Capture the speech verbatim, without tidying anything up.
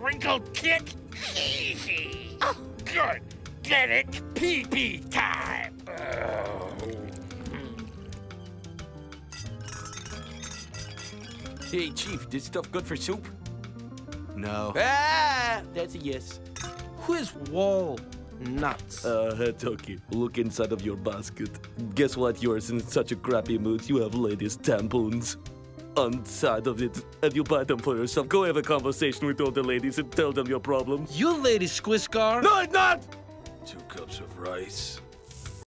wrinkled kid? Easy. Oh, good. Get it? Pee-pee time. Oh. Hey, Chief, this stuff good for soup? No. Ah, that's a yes. Who is Wall Nuts? Uh, Toki, look inside of your basket. Guess what? You're in such a crappy mood. You have ladies' tampons inside of it, and you buy them for yourself. Go have a conversation with all the ladies and tell them your problem. You lady Squiscar? No, it's not! Two cups of rice.